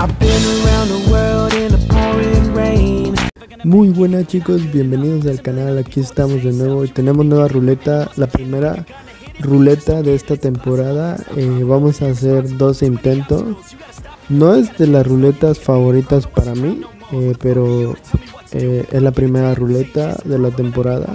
Muy buenas chicos, bienvenidos al canal, aquí estamos de nuevo y tenemos nueva ruleta, la primera ruleta de esta temporada. Vamos a hacer 2 intentos. No es de las ruletas favoritas para mí, pero es la primera ruleta de la temporada.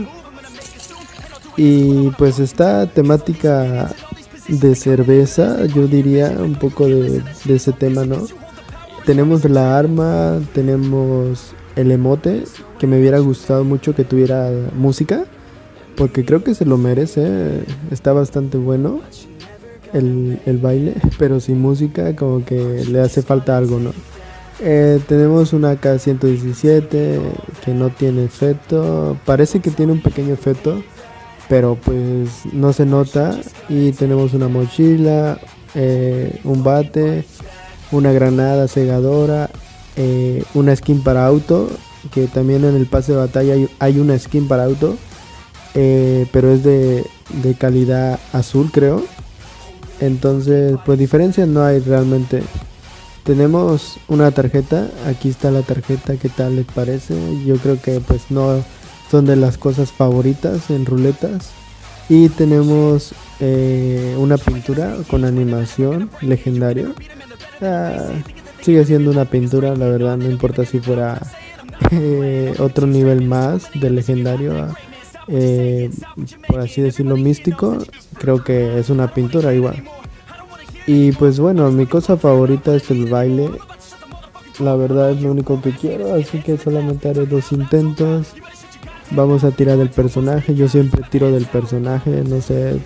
Y pues esta temática de cerveza, yo diría un poco de ese tema, ¿no? Tenemos la arma, tenemos el emote, que me hubiera gustado mucho que tuviera música, porque creo que se lo merece, está bastante bueno el baile, pero sin música como que le hace falta algo, ¿no? Tenemos una AK-117 que no tiene efecto, parece que tiene un pequeño efecto, pero pues no se nota. Y tenemos una mochila, un bate, una granada segadora, una skin para auto, que también en el pase de batalla hay una skin para auto, pero es de calidad azul, creo. Entonces pues diferencia no hay realmente. Tenemos una tarjeta, aquí está la tarjeta, ¿qué tal les parece? Yo creo que pues no son de las cosas favoritas en ruletas. Y tenemos una pintura con animación legendario. Sigue siendo una pintura, la verdad, no importa si fuera otro nivel más de legendario, por así decirlo, místico, creo que es una pintura igual. Y pues bueno, mi cosa favorita es el baile, la verdad es lo único que quiero, así que solamente haré 2 intentos. Vamos a tirar del personaje, yo siempre tiro del personaje, no sé,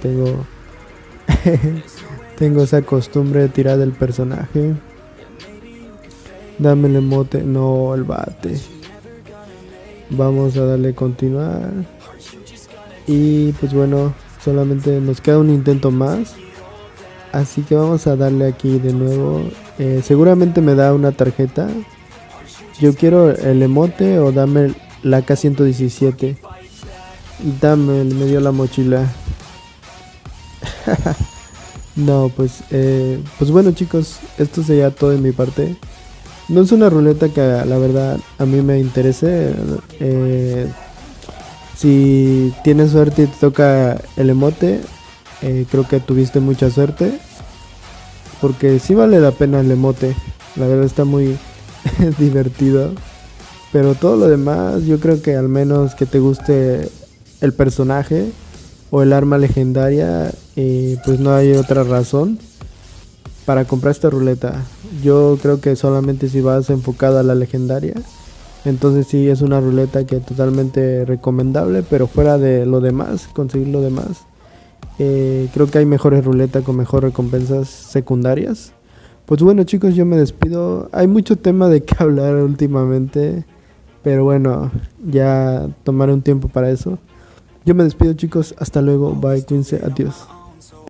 tengo esa costumbre de tirar del personaje. Dame el emote, no, el bate. Vamos a darle continuar. Y pues bueno, solamente nos queda un intento más, así que vamos a darle aquí de nuevo. Seguramente me da una tarjeta. Yo quiero el emote o dame la AK-117. Dame, me dio la mochila. No, pues bueno chicos, esto sería todo de mi parte. No es una ruleta que la verdad a mí me interese. Si tienes suerte y te toca el emote, creo que tuviste mucha suerte, porque sí vale la pena el emote, la verdad está muy divertido. Pero todo lo demás, yo creo que al menos que te guste el personaje o el arma legendaria, pues no hay otra razón para comprar esta ruleta. Yo creo que solamente si vas enfocada a la legendaria, entonces sí es una ruleta que totalmente recomendable. Pero fuera de lo demás, conseguir lo demás, creo que hay mejores ruletas con mejores recompensas secundarias. Pues bueno chicos, yo me despido. Hay mucho tema de qué hablar últimamente, pero bueno, ya tomaré un tiempo para eso. Yo me despido chicos, hasta luego, bye, cuídense, adiós.